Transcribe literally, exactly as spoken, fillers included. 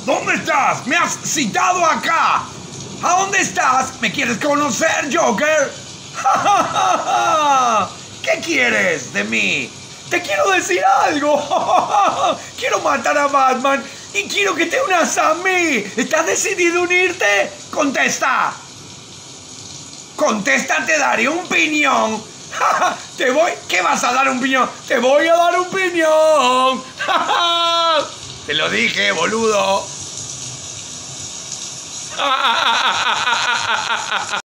¿Dónde estás? Me has citado acá. ¿A dónde estás? ¿Me quieres conocer, Joker? ¿Qué quieres de mí? Te quiero decir algo. Quiero matar a Batman y quiero que te unas a mí. ¿Estás decidido a unirte? Contesta. Contesta, te daré un piñón. Te voy... ¿Qué vas a dar un piñón? Te voy a dar un piñón. Te lo dije, boludo.